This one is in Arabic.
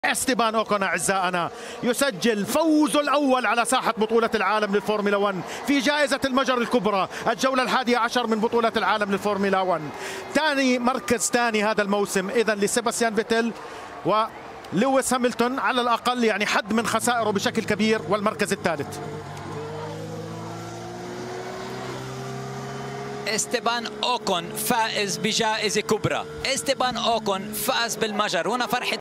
استيبان اوكون اعزائنا يسجل فوزه الاول على ساحه بطوله العالم للفورمولا 1 في جائزه المجر الكبرى، الجوله ال11 من بطوله العالم للفورمولا 1. ثاني مركز ثاني هذا الموسم اذا لسيباستيان فيتل، ولويس هاملتون على الاقل يعني حد من خسائره بشكل كبير، والمركز الثالث. استيبان اوكون فائز بجائزة كبرى، استيبان اوكون فاز بالمجر، هنا فرحة